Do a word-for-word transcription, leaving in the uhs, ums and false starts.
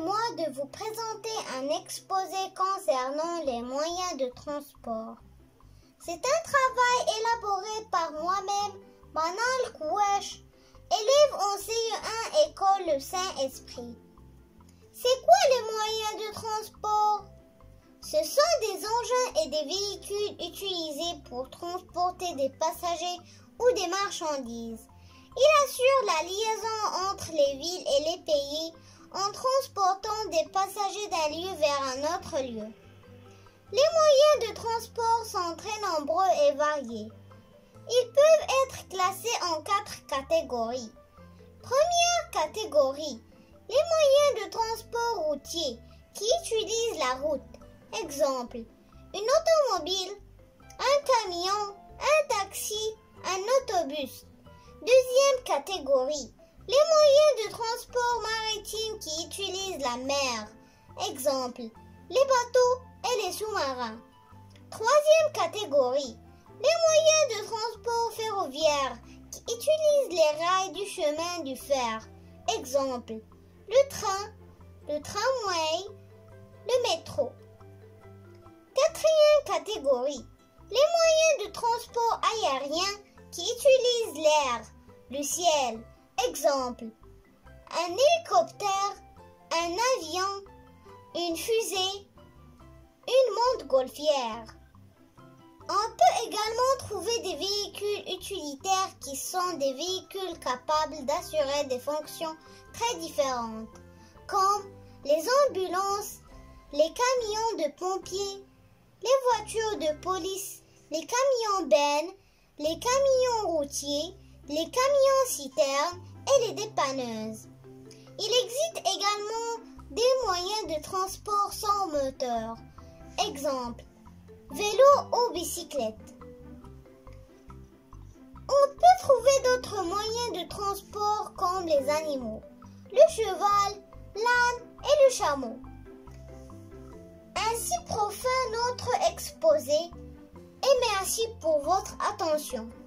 Permettez-moi de vous présenter un exposé concernant les moyens de transport. C'est un travail élaboré par moi-même, Manal Kouache, élève en C E un École Le Saint-Esprit. C'est quoi les moyens de transport? Ce sont des engins et des véhicules utilisés pour transporter des passagers ou des marchandises. Il assure la liaison entre les villes et les pays en transportant des passagers d'un lieu vers un autre lieu. Les moyens de transport sont très nombreux et variés. Ils peuvent être classés en quatre catégories. Première catégorie, les moyens de transport routier qui utilisent la route. Exemple, une automobile, un camion, un taxi, un autobus. Deuxième catégorie, les moyens de transport maritime qui utilisent la mer. Exemple, les bateaux et les sous-marins. Troisième catégorie, les moyens de transport ferroviaire qui utilisent les rails du chemin du fer. Exemple, le train, le tramway, le métro. Quatrième catégorie, les moyens de transport aérien qui utilisent l'air, le ciel. Exemple, un hélicoptère, un avion, une fusée, une montgolfière. On peut également trouver des véhicules utilitaires qui sont des véhicules capables d'assurer des fonctions très différentes, comme les ambulances, les camions de pompiers, les voitures de police, les camions bennes, les camions routiers, les camions citernes et les dépanneuses. Il existe également des moyens de transport sans moteur. Exemple, vélo ou bicyclette. On peut trouver d'autres moyens de transport comme les animaux, le cheval, l'âne et le chameau. Ainsi profond notre exposé et merci pour votre attention.